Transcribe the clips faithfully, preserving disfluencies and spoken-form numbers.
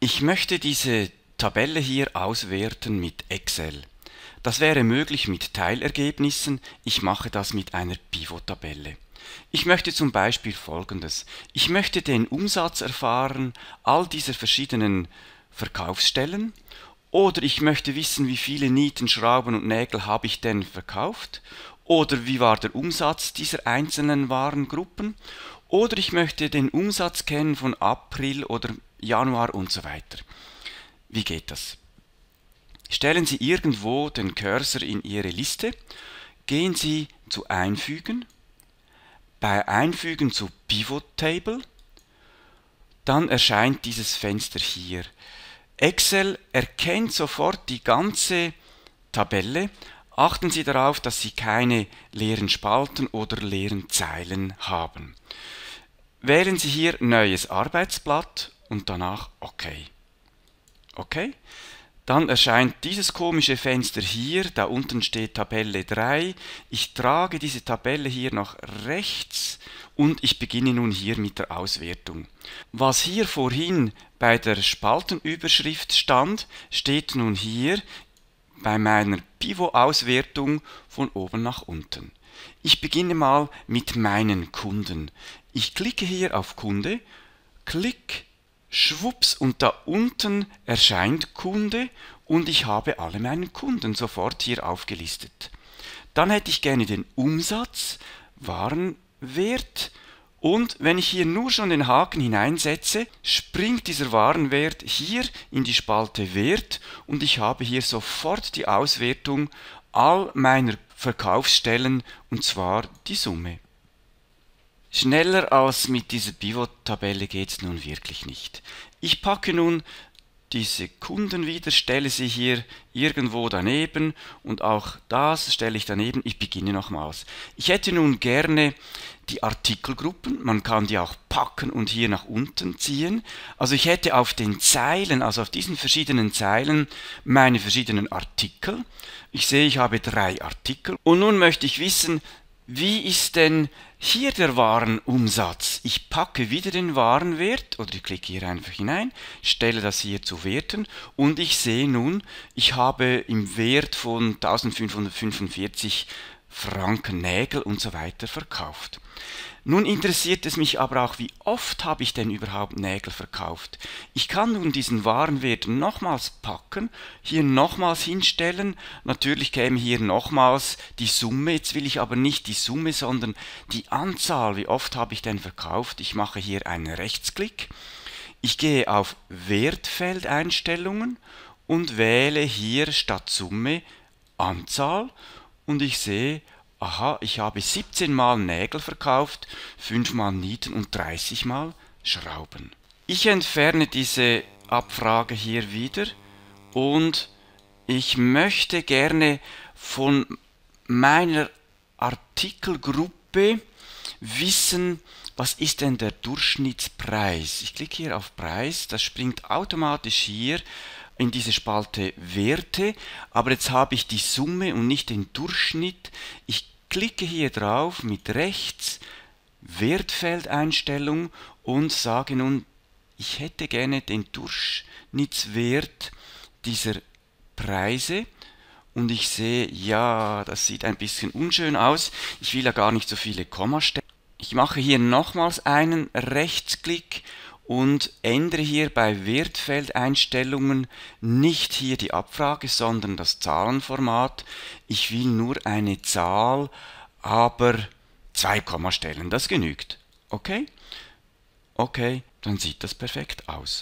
Ich möchte diese Tabelle hier auswerten mit Excel. Das wäre möglich mit Teilergebnissen. Ich mache das mit einer Pivot-Tabelle. Ich möchte zum Beispiel Folgendes. Ich möchte den Umsatz erfahren all dieser verschiedenen Verkaufsstellen, oder ich möchte wissen, wie viele Nieten, Schrauben und Nägel habe ich denn verkauft, oder wie war der Umsatz dieser einzelnen Warengruppen, oder ich möchte den Umsatz kennen von April oder Januar und so weiter. Wie geht das? Stellen Sie irgendwo den Cursor in Ihre Liste, gehen Sie zu Einfügen, bei Einfügen zu Pivot Table, dann erscheint dieses Fenster hier. Excel erkennt sofort die ganze Tabelle. Achten Sie darauf, dass Sie keine leeren Spalten oder leeren Zeilen haben. Wählen Sie hier Neues Arbeitsblatt und danach OK. OK. Dann erscheint dieses komische Fenster hier, da unten steht Tabelle drei. Ich trage diese Tabelle hier nach rechts und ich beginne nun hier mit der Auswertung. Was hier vorhin bei der Spaltenüberschrift stand, steht nun hier bei meiner Pivot-Auswertung von oben nach unten. Ich beginne mal mit meinen Kunden. Ich klicke hier auf Kunde, klick, schwupps, und da unten erscheint Kunde und ich habe alle meine Kunden sofort hier aufgelistet. Dann hätte ich gerne den Umsatz, Warenwert, und wenn ich hier nur schon den Haken hineinsetze, springt dieser Warenwert hier in die Spalte Wert und ich habe hier sofort die Auswertung all meiner Verkaufsstellen, und zwar die Summe. Schneller als mit dieser Pivot-Tabelle geht es nun wirklich nicht. Ich packe nun diese Kunden wieder, stelle sie hier irgendwo daneben und auch das stelle ich daneben. Ich beginne nochmals. Ich hätte nun gerne die Artikelgruppen, man kann die auch packen und hier nach unten ziehen. Also ich hätte auf den Zeilen, also auf diesen verschiedenen Zeilen, meine verschiedenen Artikel. Ich sehe, ich habe drei Artikel und nun möchte ich wissen, wie ist denn hier der Warenumsatz? Ich packe wieder den Warenwert oder ich klicke hier einfach hinein, stelle das hier zu Werten und ich sehe nun, ich habe im Wert von eintausendfünfhundertfünfundvierzig Franken Nägel und so weiter verkauft. Nun interessiert es mich aber auch, wie oft habe ich denn überhaupt Nägel verkauft? Ich kann nun diesen Warenwert nochmals packen, hier nochmals hinstellen, natürlich käme hier nochmals die Summe, jetzt will ich aber nicht die Summe, sondern die Anzahl, wie oft habe ich denn verkauft? Ich mache hier einen Rechtsklick, ich gehe auf Wertfeldeinstellungen und wähle hier statt Summe Anzahl und ich sehe, aha, ich habe siebzehn Mal Nägel verkauft, fünf Mal Nieten und dreißig Mal Schrauben. Ich entferne diese Abfrage hier wieder und ich möchte gerne von meiner Artikelgruppe wissen, was ist denn der Durchschnittspreis. Ich klicke hier auf Preis, das springt automatisch hier in diese Spalte Werte, aber jetzt habe ich die Summe und nicht den Durchschnitt. Ich klicke hier drauf mit rechts, Wertfeldeinstellung und sage nun, ich hätte gerne den Durchschnittswert dieser Preise und ich sehe, ja, das sieht ein bisschen unschön aus. Ich will ja gar nicht so viele Kommastellen. Ich mache hier nochmals einen Rechtsklick und ändere hier bei Wertfeldeinstellungen nicht hier die Abfrage, sondern das Zahlenformat. Ich will nur eine Zahl, aber zwei Kommastellen, das genügt. Okay? Okay, dann sieht das perfekt aus.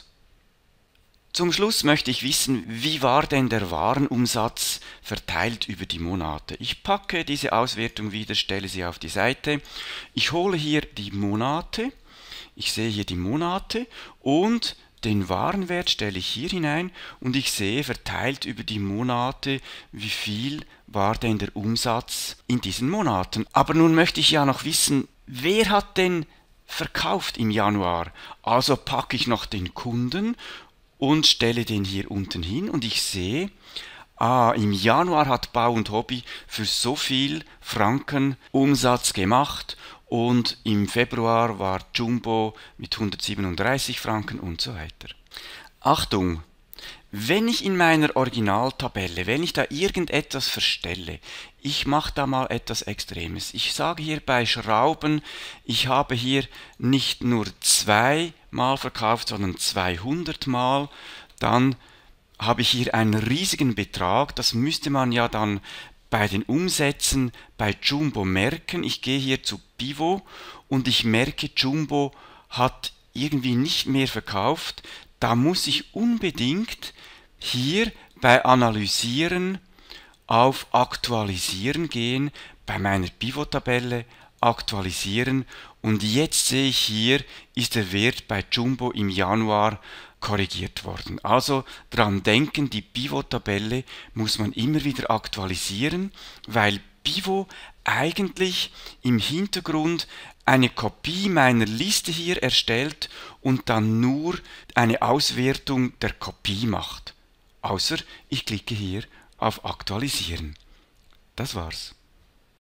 Zum Schluss möchte ich wissen, wie war denn der Warenumsatz verteilt über die Monate. Ich packe diese Auswertung wieder, stelle sie auf die Seite. Ich hole hier die Monate. Ich sehe hier die Monate und den Warenwert stelle ich hier hinein und ich sehe verteilt über die Monate, wie viel war denn der Umsatz in diesen Monaten. Aber nun möchte ich ja noch wissen, wer hat denn verkauft im Januar? Also packe ich noch den Kunden und stelle den hier unten hin und ich sehe, ah, im Januar hat Bau und Hobby für so viel Franken Umsatz gemacht und im Februar war Jumbo mit hundertsiebenunddreißig Franken und so weiter. Achtung! Wenn ich in meiner Originaltabelle, wenn ich da irgendetwas verstelle, ich mache da mal etwas Extremes. Ich sage hier bei Schrauben, ich habe hier nicht nur zweimal verkauft, sondern zweihundert Mal, dann habe ich hier einen riesigen Betrag. Das müsste man ja dann bei den Umsätzen bei Jumbo merken. Ich gehe hier zu Pivo und ich merke, Jumbo hat irgendwie nicht mehr verkauft. Da muss ich unbedingt hier bei Analysieren auf Aktualisieren gehen, bei meiner Pivot-Tabelle aktualisieren, und jetzt sehe ich hier, ist der Wert bei Jumbo im Januar korrigiert worden. Also dran denken, die Pivot-Tabelle muss man immer wieder aktualisieren, weil Pivot eigentlich im Hintergrund eine Kopie meiner Liste hier erstellt und dann nur eine Auswertung der Kopie macht. Außer ich klicke hier auf Aktualisieren. Das war's.